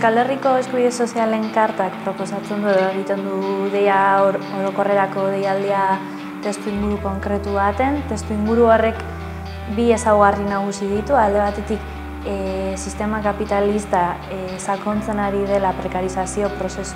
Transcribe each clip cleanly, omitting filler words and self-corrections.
Euskal Herriko Eskubide Sozialen Kartak proposatzen du egiten du deia orokorrerako deialdia testu inguru konkretu baten. Testu inguru horrek bi ezaugarri nagusi ditu, alde batetik sistema kapitalista sakontzen ari dela prekarizazio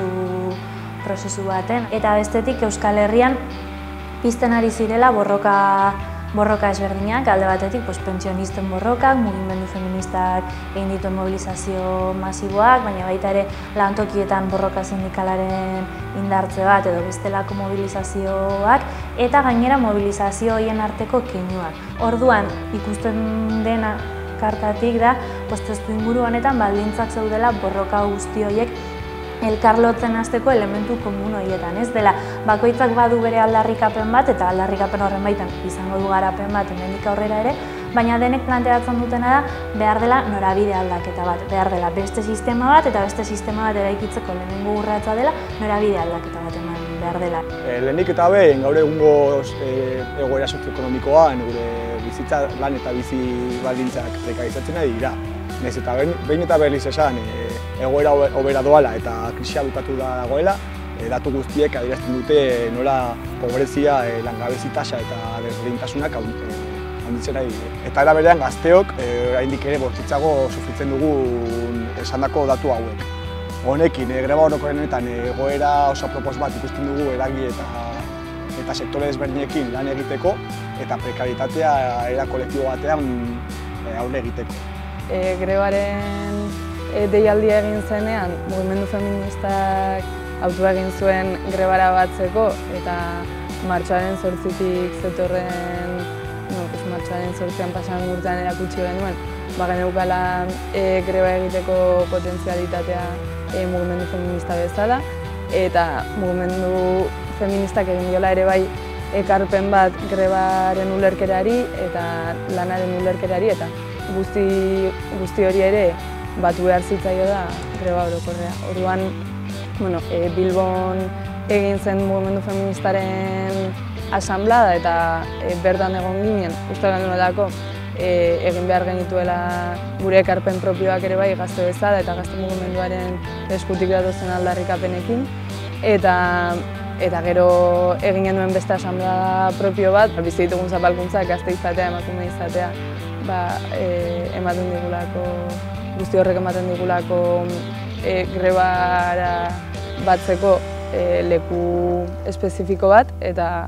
prozesu baten, eta bestetik Euskal Herrian pizten ari zirela borroka ezberdinak, alde batetik pentsionisten borrokak, mugimendu feministak egin dituen mobilizazio masiboak, baina baita ere lantokietan borroka sindikalaren indartze bat edo bestelako mobilizazioak, eta gainera mobilizazio horien arteko keinuak. Orduan ikusten dena kartatik da, testu inguru honetan baldintzak zeudela borroka guzti horiek elkarlotzen hasteko elementu komun horietan, ez dela bakoitzak badu bere aldarrikapen bat eta aldarrikapen horren baitan izango du garapen bat hemendik aurrera ere, baina denek planteatzen dutena da behar dela norabide aldaketa bat, behar dela beste sistema bat eta beste sistema bat eraikitzeko lehenengo urratsa dela norabide aldaketa bat eman behar dela. Lehenik eta behin gaur egungo egoera sozioekonomikoan gure bizitza lan eta bizi baldintzak prekarizatzen ari dira. Nahiz eta behin eta berriz esan egoera hobera doala eta krisia bukatu dagoela, datu guztiek adierazten dute nola pobrezia, langabezi tasa eta desberdintasunak handitzen ari dira. Eta era berean gazteok oraindik ere bortitzago sufritzen dugu esandako datu hauek. Honekin, greba orokorrenetan egoera oso apropos bat ikusten dugu eragile eta sektore desberdinekin lan egiteko eta prekaritatea era kolektibo batean aurre egiteko. Grebaren deialdia egin zenean, mugimendu feministak autua egin zuen grebara batzeko eta martxoaren 8tik zetorren, martxoaren 8an pasan urtean erakutsi genuen, geneukala greba egiteko potentzialitatea mugimendu feminista bezala, eta mugimendu feministak egin diola ere bai ekarpen bat grebaren ulerkerari eta lanaren ulerkerari, eta guzti hori ere batu behar zitzaio da greba orokorrea. Orduan, Bilbon egin zen mugimendu feministaren asanblada eta bertan egon ginen, uste genuelako egin behar genituela gure ekarpen propioak ere bai gazte bezala eta gazte mugimenduaren eskutik datozen aldarrikapenekin. Eta gero egin genuen beste asanblada propio bat, bizi ditugun zapalkuntzak gazte izatea, emakume izatea, ematen digulako, guzti horrek ematen digulako grebara batzeko leku espezifiko bat, eta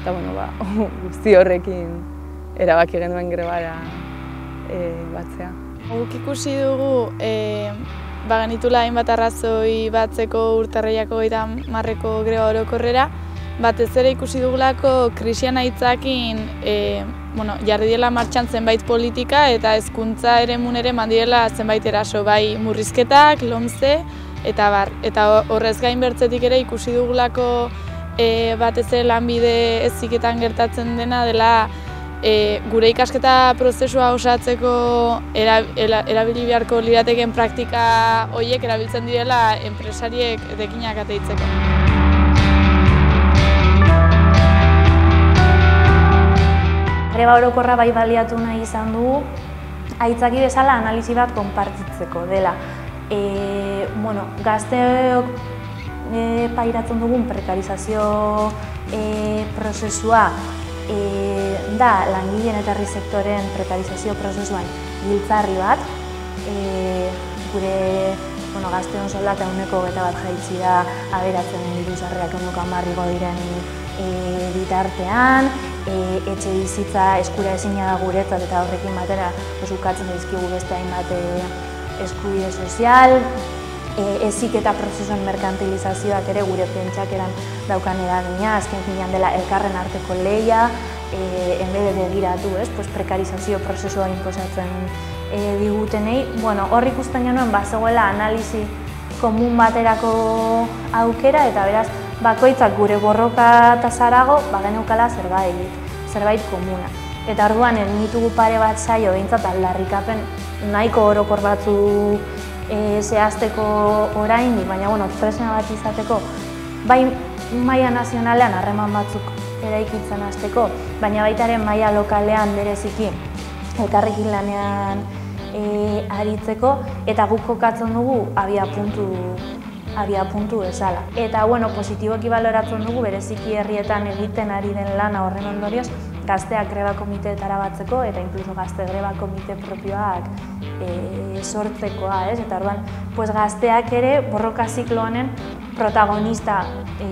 guzti horrekin erabaki genuen grebara batzea. Guk ikusi dugu genitula hainbat arrazoi batzeko urtarrilako 30ko greba orokorrera, batez ere ikusi dugulako krisian aitzakin jarri diela martxan zenbait politika eta hezkuntza eremun ere eman direla zenbait eraso, bai murrizketak, lomce eta bar. Eta horrez gain bertzetik ere ikusi dugulako batez ere lanbide heziketan gertatzen dena dela gure ikasketa prozesua osatzeko erabili beharko lirateken praktika horiek erabiltzen direla enpresariek etekinak ateitzeko. Greba orokorra bai baliatu nahi izan dugu, aitzaki bezala analisi bat konpartitzeko dela. Gazteok pairatzen dugun prekarizazio prozesua da langileen eta herri sektoren prekarizazio prozesuan giltzarri bat. Gure gazteon soldata 1% jaitsi da aberatzen diru-sarrerak 10% igo diren bitartean, etxe bizitza eskura ezina da guretzat eta horrekin batera ukatzen dizkigu beste hainbat eskubide sozial, heziketa prozesuen merkantilizazioak ere gure pentsakeran daukan eragina, azken finean dela elkarren arteko lehia, enbede begiratu, prekarizazio prozesua inposatzen digutenei. Hor ikusten genuen bazegoela analisi komun baterako aukera eta beraz bakoitzak gure borroka eta zarago geneukala zerbait komuna. Eta orduan egin ditugu pare bat saio behintzat aldarrikapen nahiko orokor batzu zehazteko oraindik, baina tresna bat izateko bai maila nazionalean harreman batzuk eraikitzen hasteko, baina baita ere maila lokalean bereziki elkarrekin lanean aritzeko, eta guk kokatzen dugu abiapuntu bezala. Eta positiboki baloratzen dugu bereziki herrietan egiten ari den lana horren ondorioz, gazteak greba komiteetara batzeko eta inkluso gazte greba komite propioak sortzekoa, ez? Eta orduan, gazteak ere borroka ziklo honen protagonista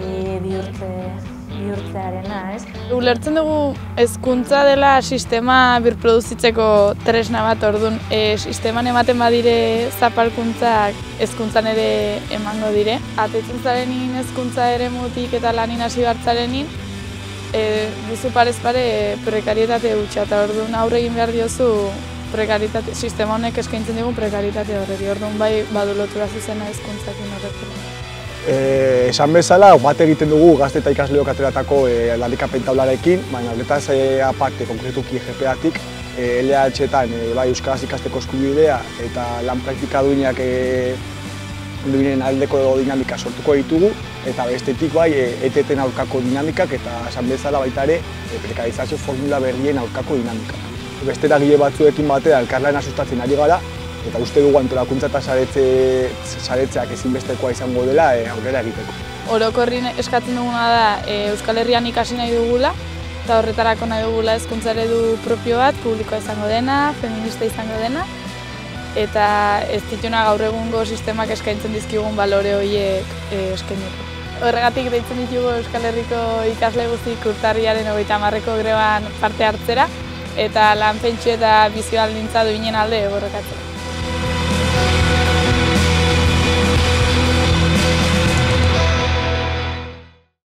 bihurtzearena, ez? Ulertzen dugu hezkuntza dela sistema birproduzitzeko tresna bat, orduan sisteman ematen badire zapalkuntzak hezkuntzan ere emango dire. Atetzen zarenin hezkuntza eremutik eta lanin hasi bartzarenin, duzu parez pare prekarietate hutsa, eta orduan aurre egin behar diozu sistema honek eskaintzen digun prekarietate horreri, orduan bai badu lotura zuzena hezkuntzakin horrekin. Esan bezala, bat egiten dugu gazte eta ikasleok ateratako aldarrikapen taularekin, baina horretaz aparte, konkretuki GPA-tik, LH-etan euskaraz ikasteko eskubidea eta lan praktika duinak duinen aldeko dinamika sortuko ditugu, eta bestetik bai ETT-en aurkako dinamikak eta esan bezala baita ere prekarizazio formula berrien aurkako dinamikak. Beste eragile batzuekin batera elkarlana sustatzen ari gara, eta uste dugu antolakuntza eta saretzeak ezinbestekoa izango dela aurrera egiteko. Orokorrin eskatzen duguna da Euskal Herrian ikasi nahi dugula, eta horretarako nahi dugula hezkuntza eredu propio bat, publikoa izango dena, feminista izango dena, eta ez dituna gaur egungo sistemak eskaintzen dizkigun balore horiek eskaineko. Horregatik deitzen ditugu Euskal Herriko ikasle guztiak urtarrilaren 30ko greban parte hartzera, eta lan pentsio eta bizi baldintza duinen alde borrokatzera.